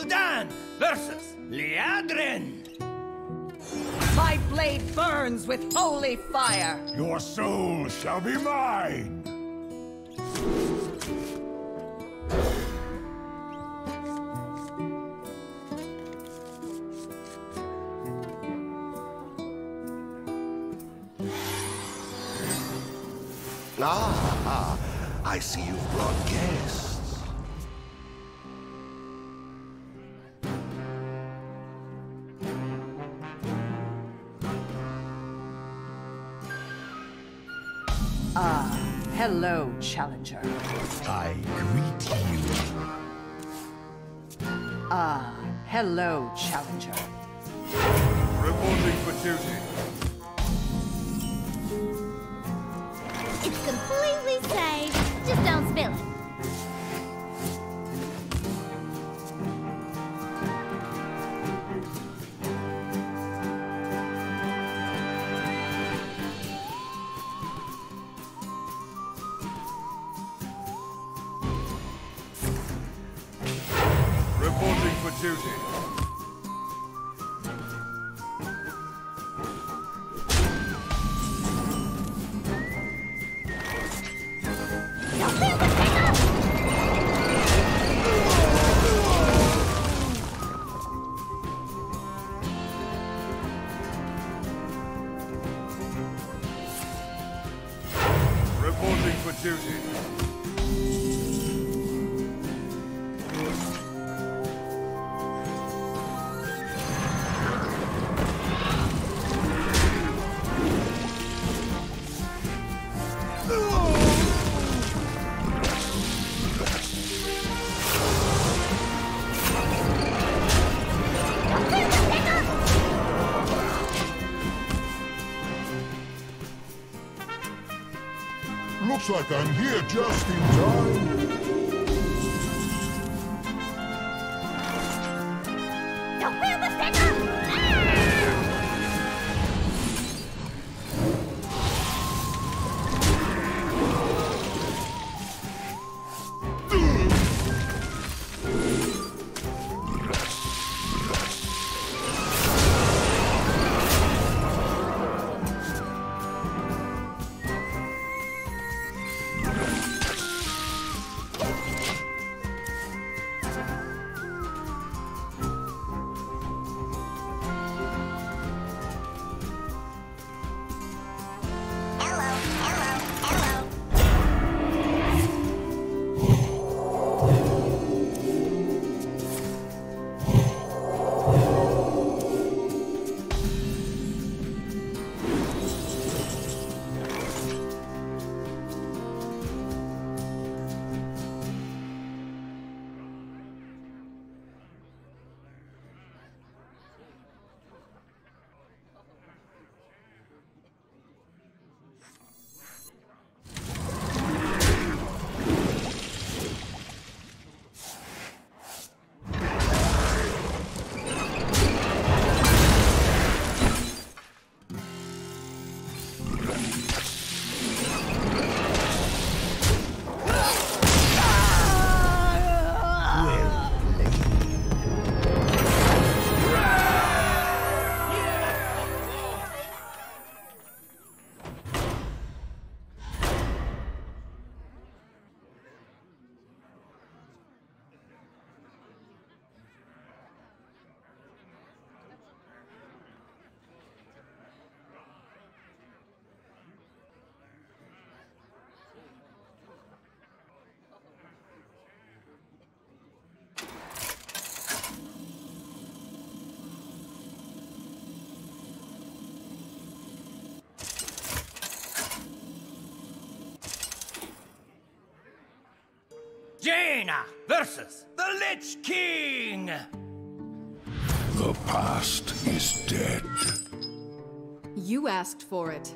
Gul'dan versus Liadrin. My blade burns with holy fire. Your soul shall be mine! Ah, I see you've brought guests. Hello, challenger. I greet you. Hello, challenger. Reporting for duty. It's completely safe. Just don't spill it. Reporting for duty. Reporting for duty. Looks like I'm here just in time. Don't feel the pickup! Jaina versus the Lich King. The past is dead. You asked for it.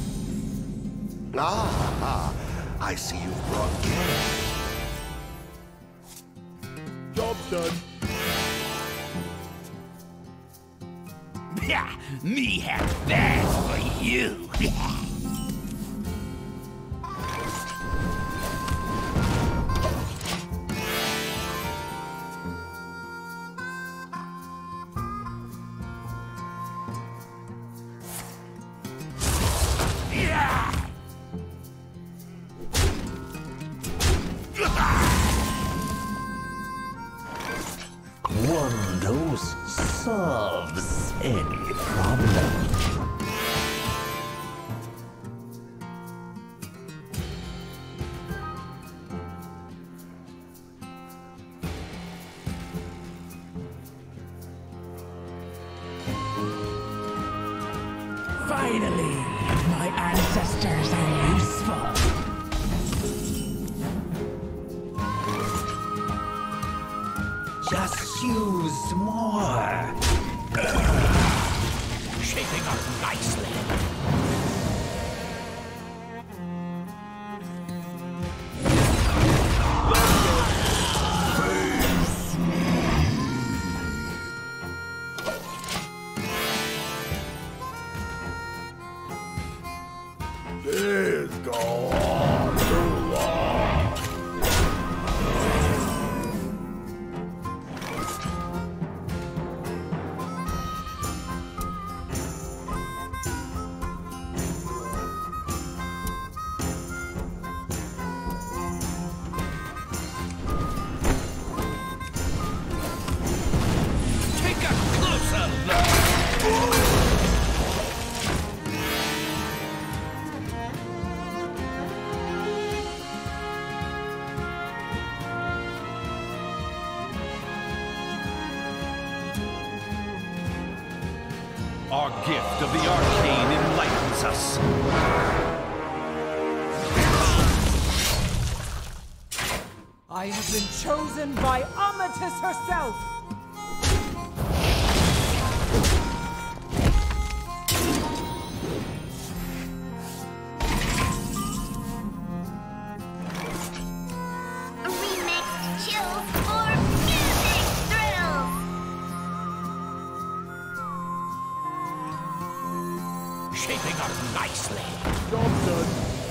Ah, I see you've brought guests. done. Me have that for you. One dose solves any problem. Finally, my ancestors are useful. Just use more. Shaping up nicely. This go on too long. Take a closer look. Our gift of the arcane enlightens us. I have been chosen by Amatis herself. Remixed chills for music thrills. Shaping up nicely. Job done.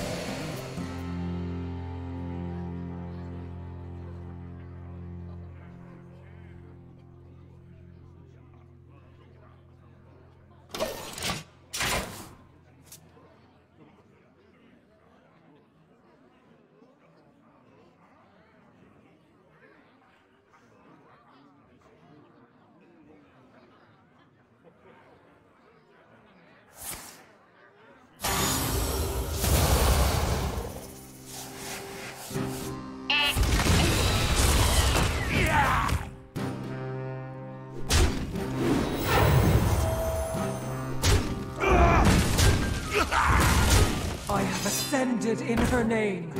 I have ascended in her name.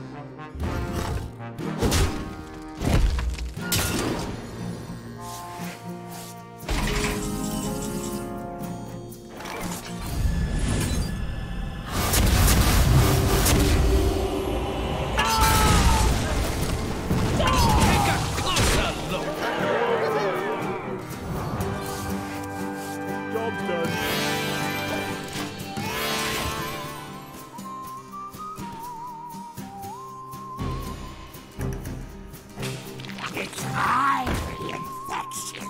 Take a closer look. Job's done. It's highly infectious.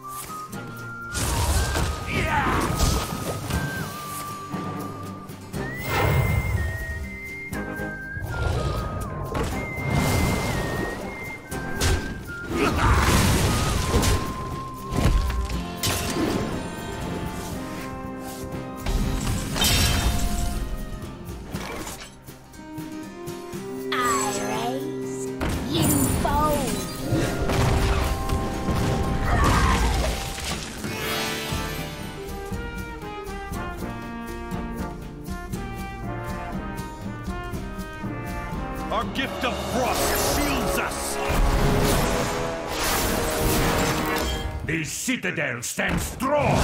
I raise, you fold. Our gift of frost shields us. The citadel stands strong.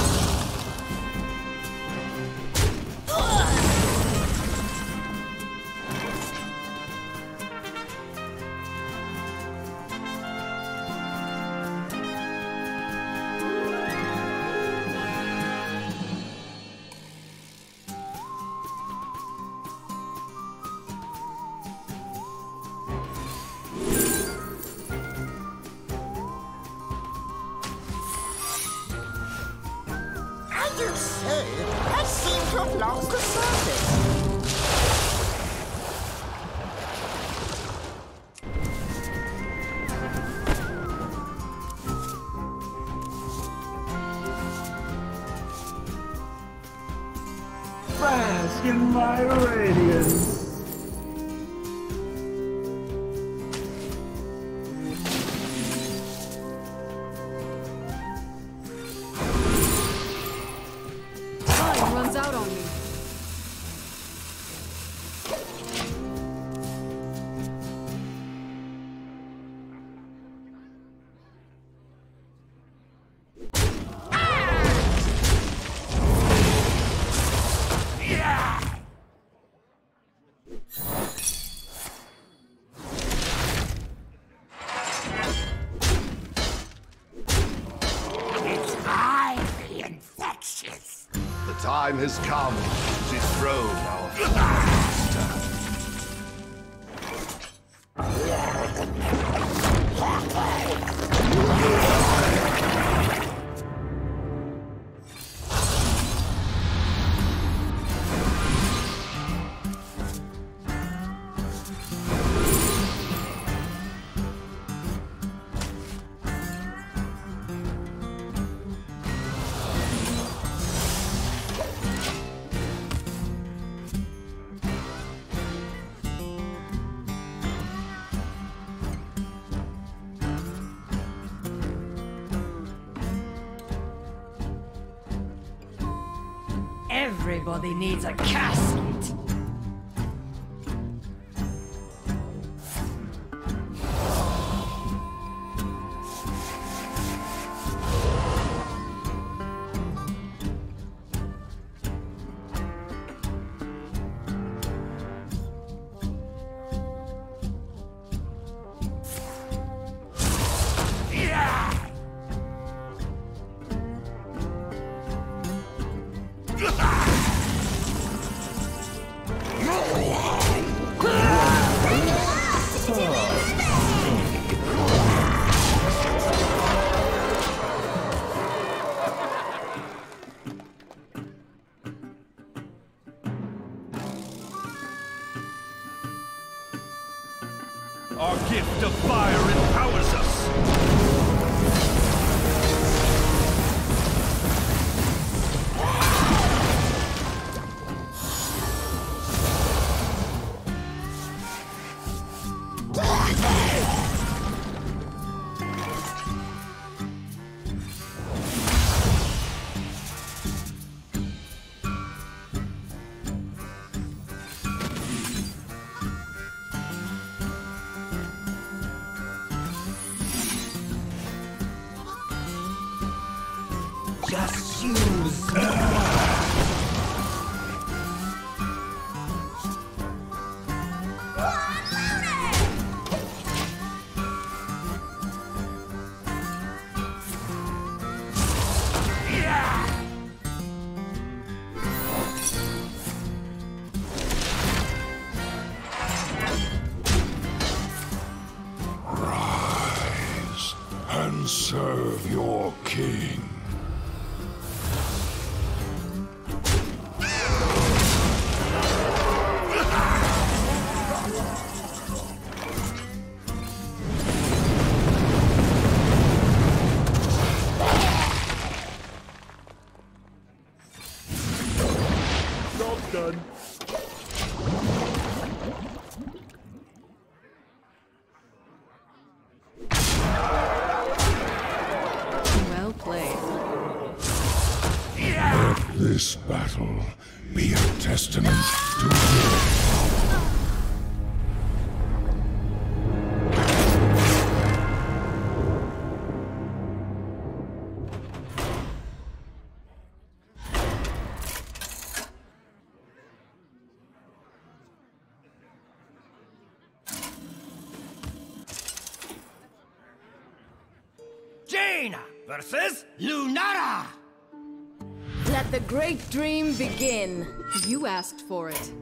do say, I seem to have lost the surface. Bask in my radiance. Time runs out on me. It's highly infectious. The time has come to dethrone our master. Everybody needs a casket. Our gift of fire empowers us. Just use. Rise and serve your king. Job done. Well played. Let this battle be a testament to your power. Jaina versus Lunara. Let the great dream begin. You asked for it.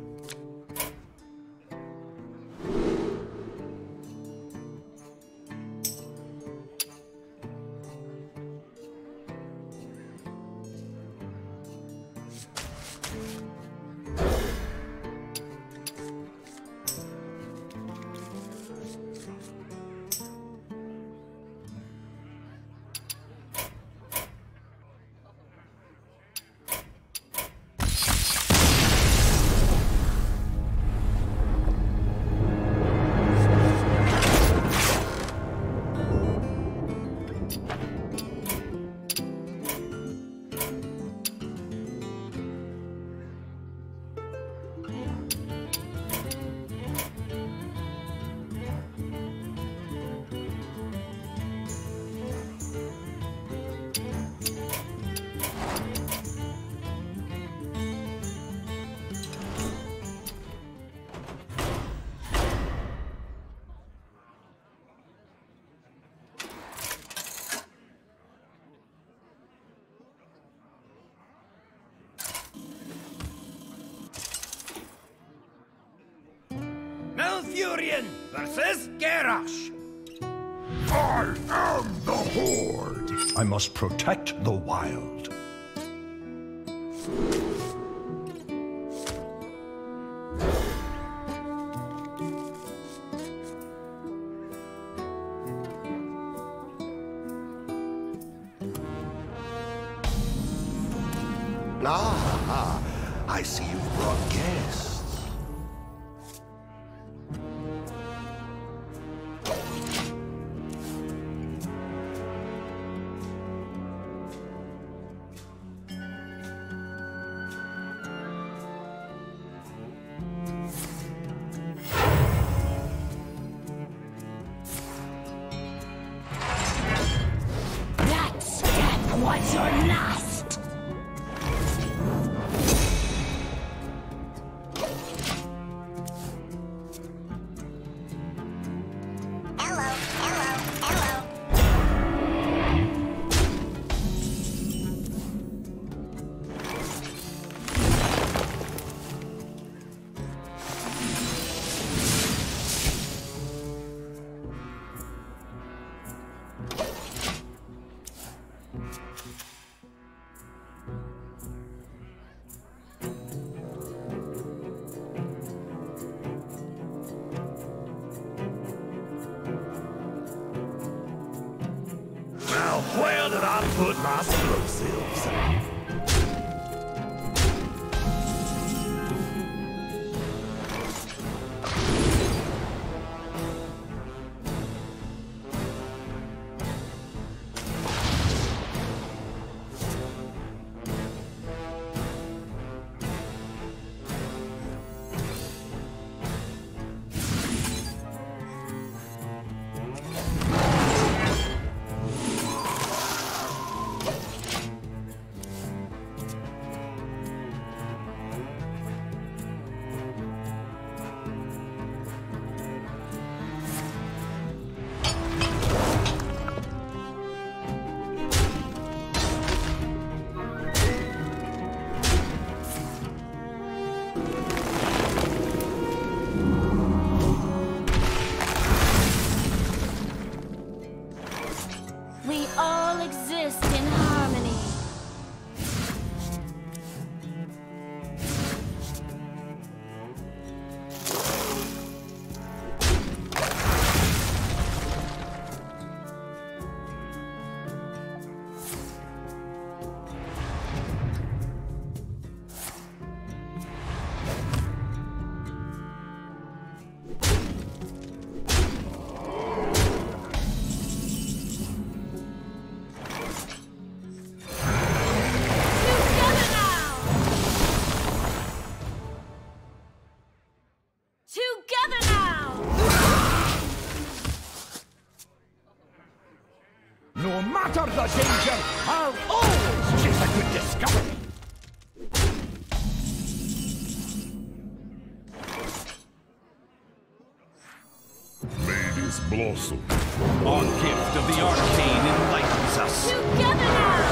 Furion versus Garrosh. I am the Horde. I must protect the wild. Ah, I see you've brought guests. That step was your last. Now, where did I put my explosives? We all exist in harmony. Together now! No matter the danger, I'll always chase a good discovery. Ladies blossom. Our gift of the arcane enlightens us. Together now!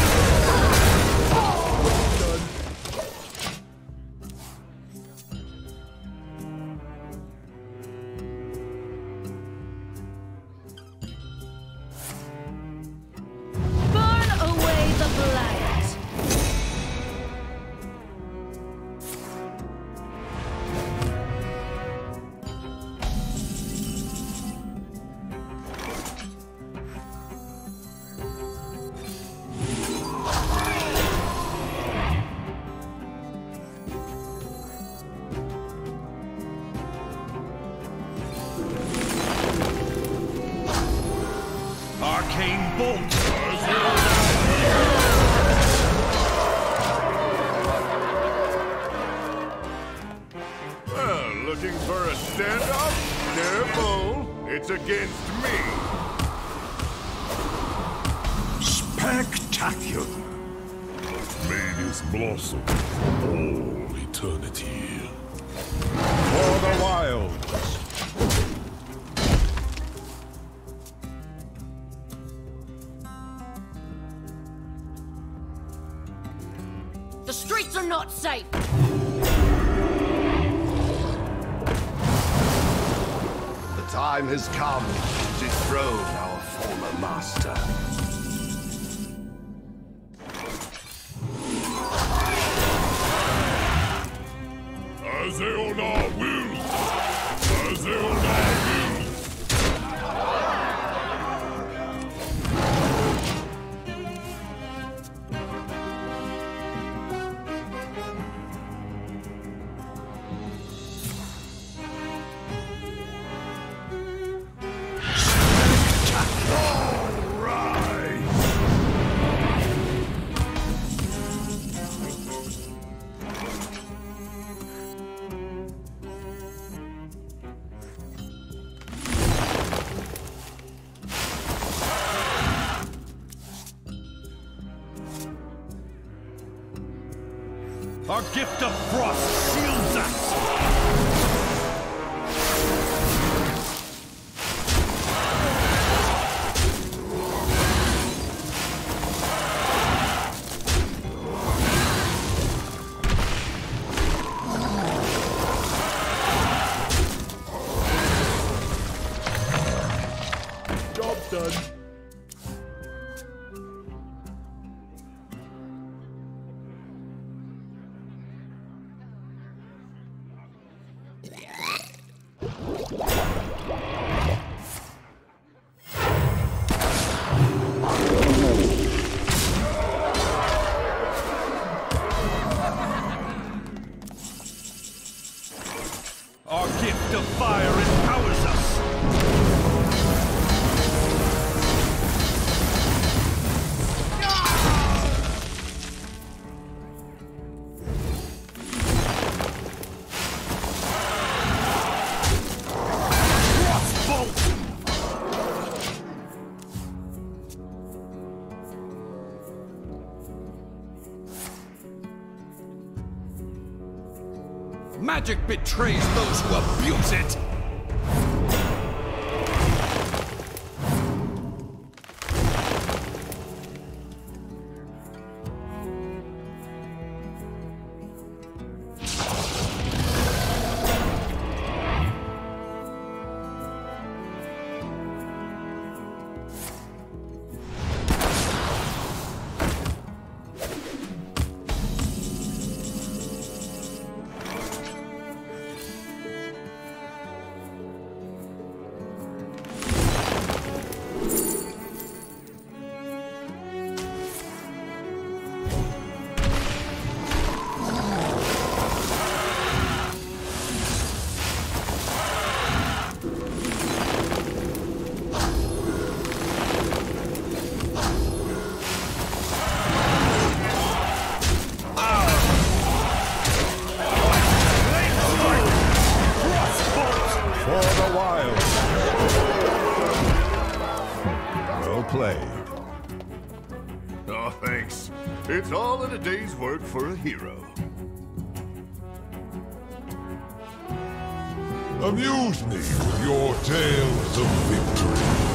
Burn away the blight. Arcane bolt. Well, looking for a standoff? Careful, it's against me. Spectacular. Ladies blossom. All eternity. For the wilds. The streets are not safe. time has come to dethrone our former master. Azeonar wills! Azeonar wills! Our gift of frost shields us! Job done. Our gift of fire empowers us! Magic betrays those who abuse it! Oh, thanks. It's all in a day's work for a hero. Amuse me with your tales of victory.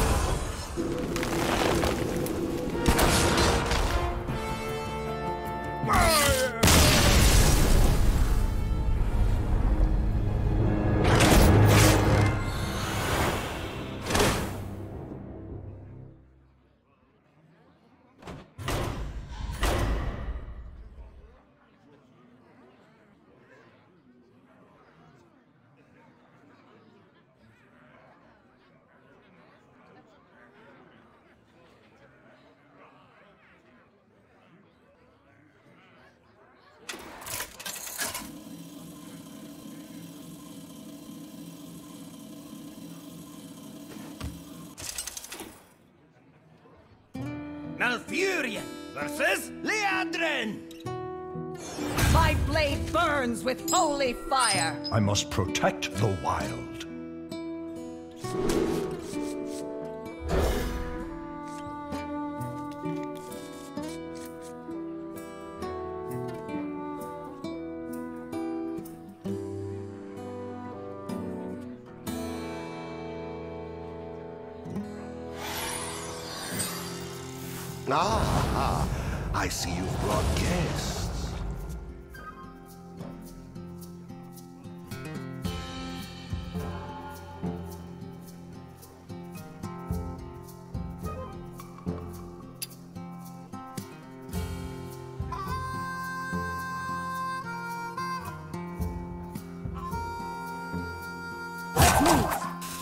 Malfurion versus Liandrin! My blade burns with holy fire! I must protect the wild. Ah, I see you've brought guests. Move.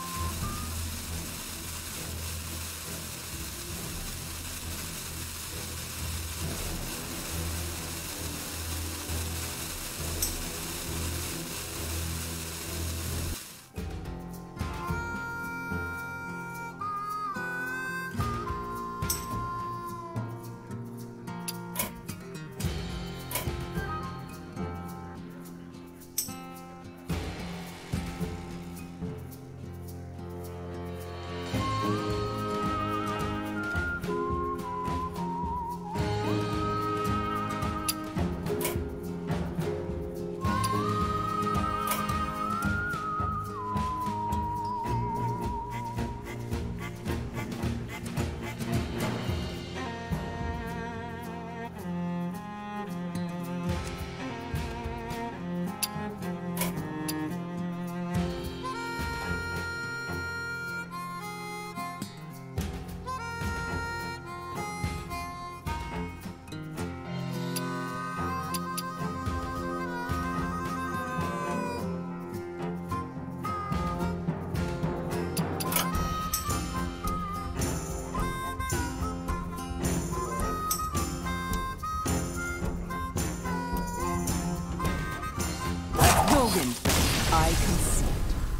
I consent.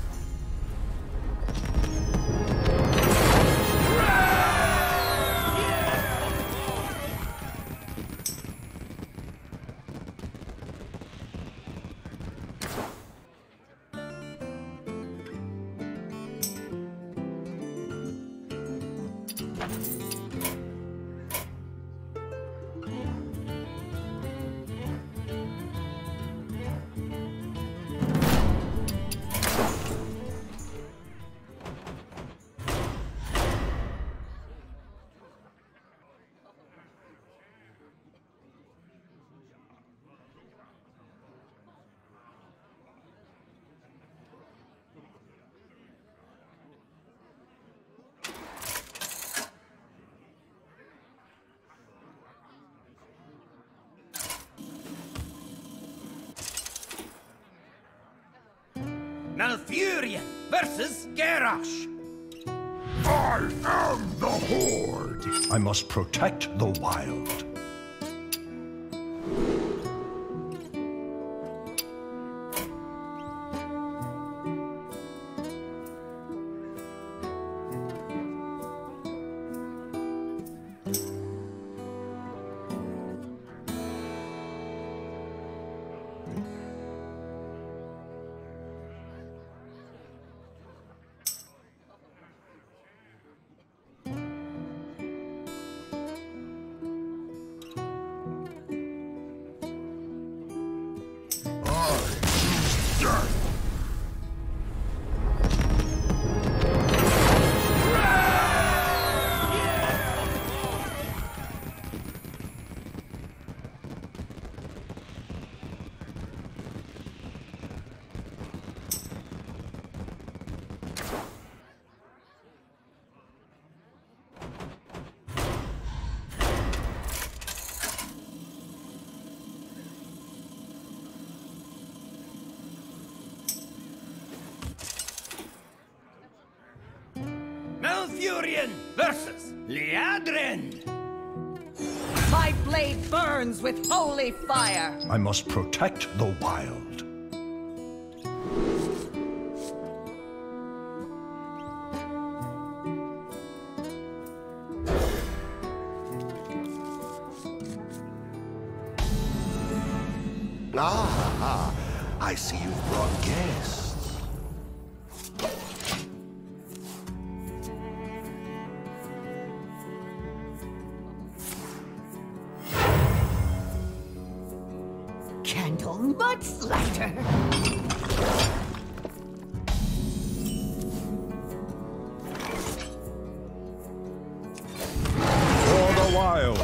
Malfurion versus Garrosh. I am the Horde. I must protect the wild. Malfurion versus Liadrin. My blade burns with holy fire. I must protect the wild. Ah, I see you've brought guests. Candle Mudslider. For the wild.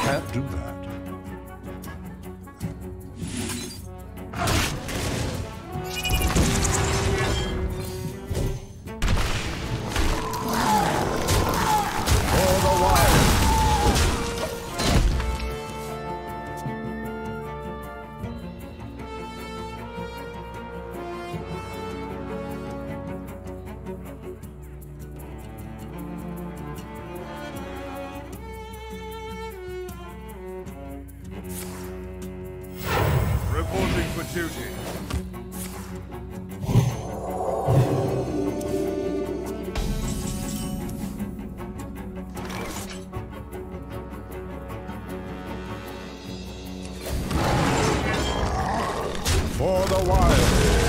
can't do that. Reporting for duty. For the wild.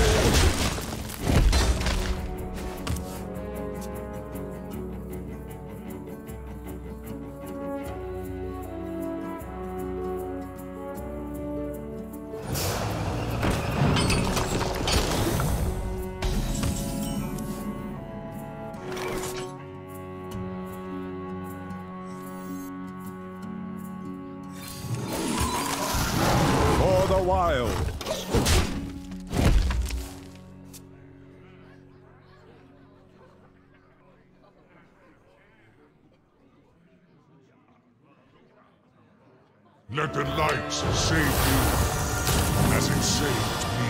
For the wild. Let the light save you, as it saved me.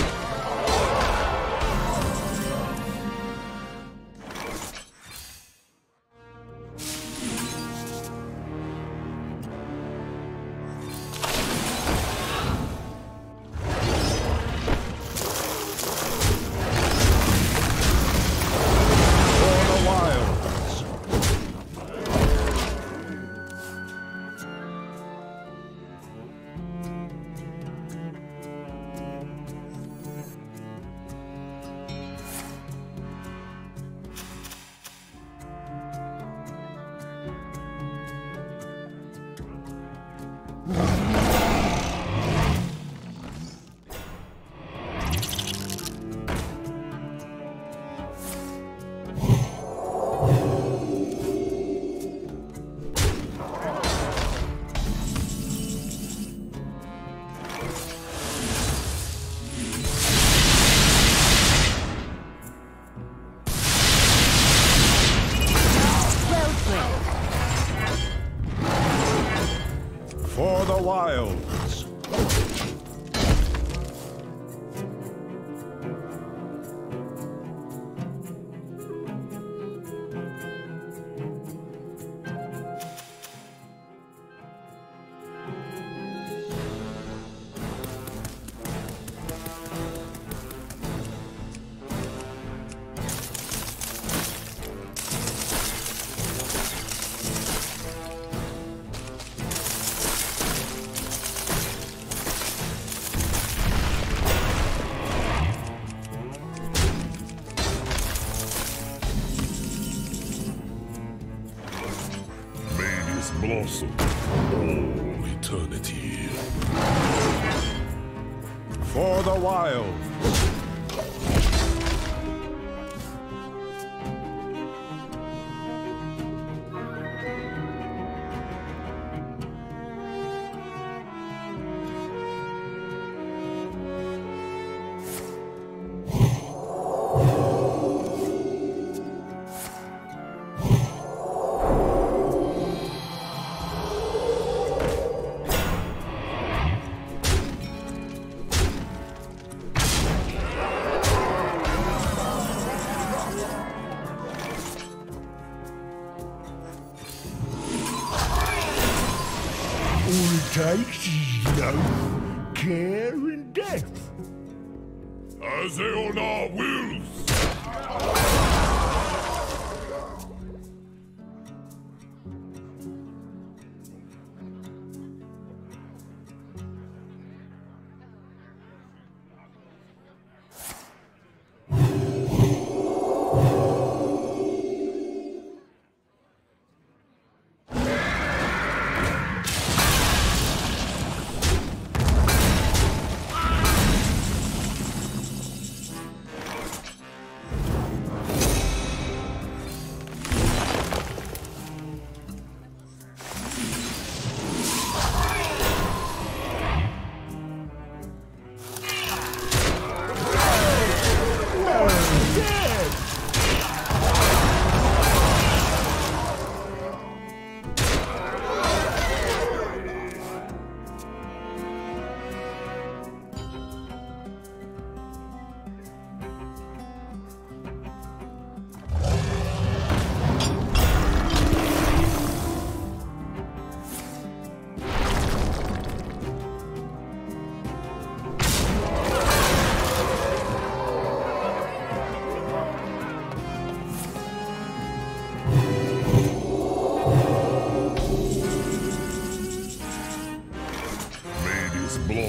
For the wilds. For the wilds. Blossom all eternity. For the wild. All it takes is love, care, and death. As they on our wills.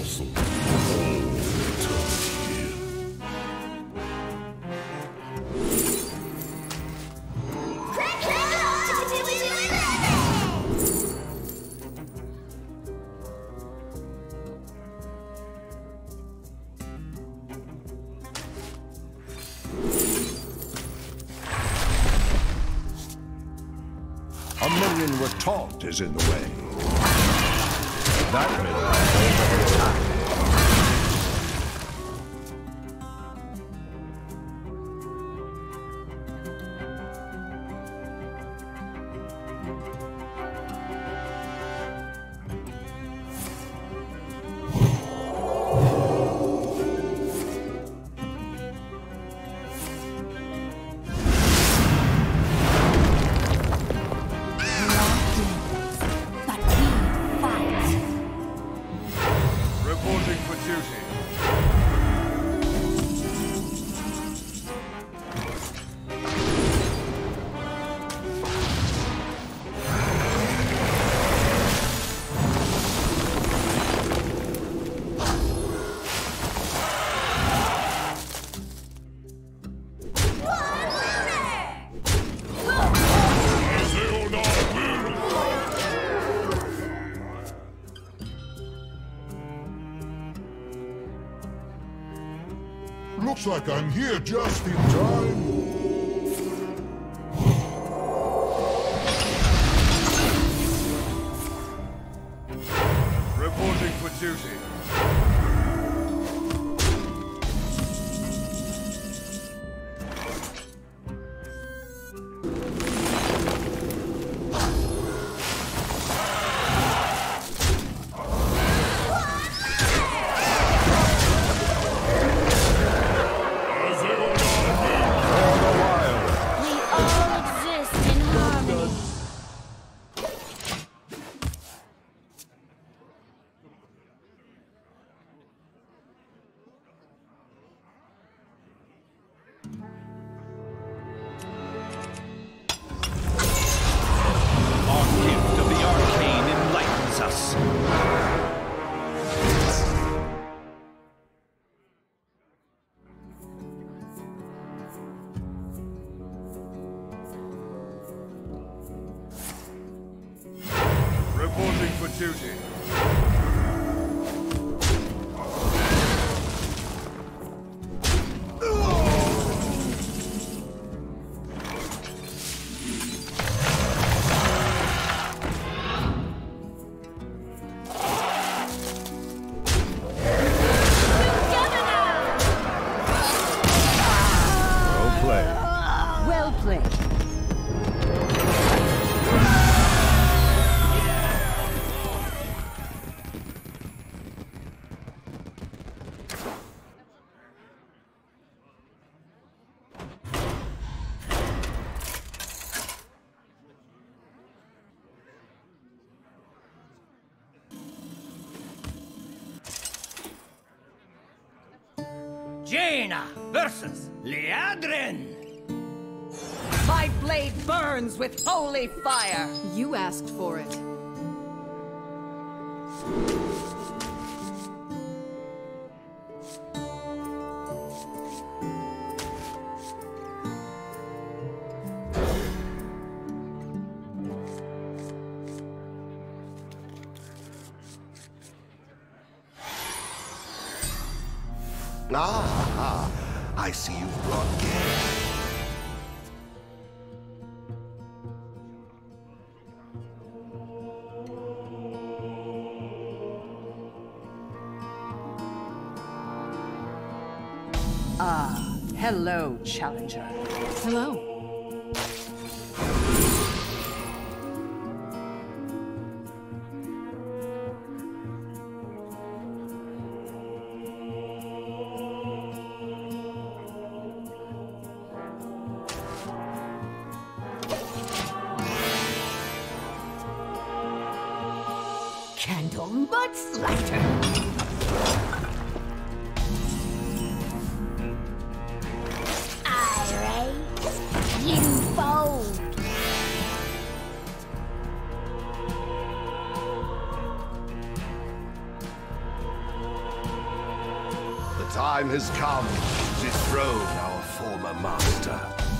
castle for all eternity. A minion we're taught is in the way. That minion is under attack. Reporting for duty. Looks like I'm here just in time. Reporting for duty. Reporting for duty. Well played. Well played. Jaina versus Liadrin. My blade burns with holy fire. You asked for it. Ah, I see you've brought game. Ah, hello, challenger. Hello. Candle Mudslider. You fold. time has come to dethrone our former master.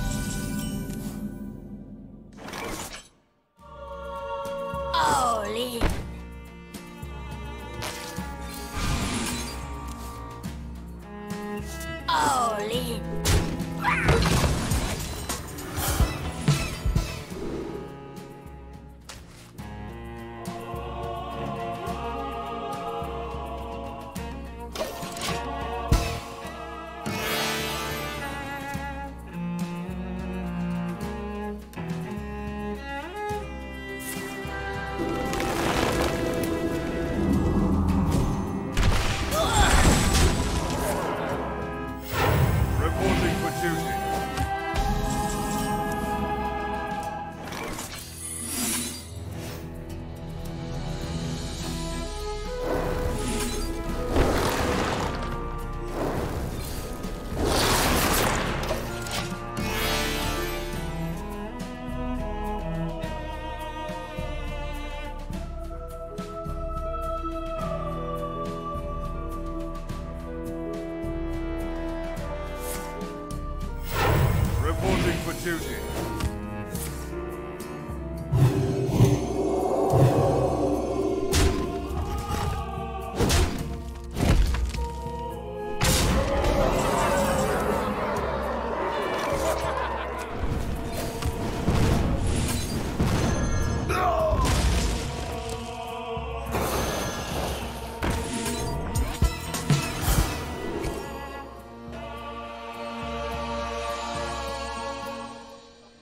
Holy. Holy. Reporting for duty. Reporting for duty.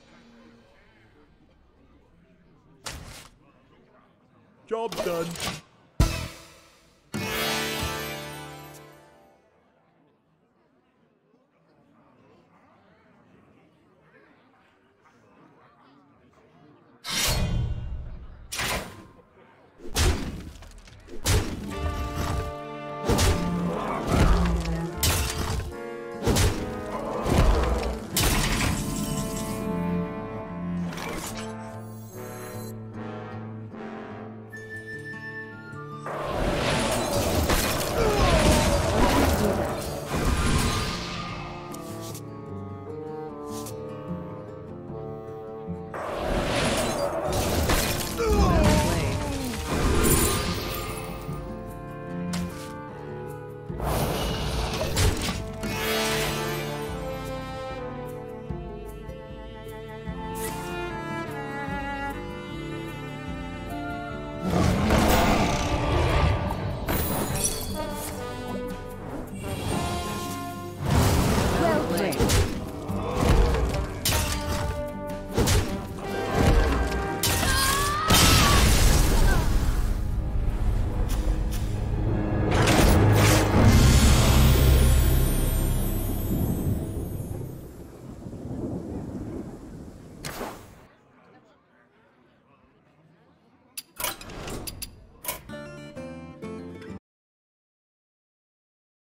Job done.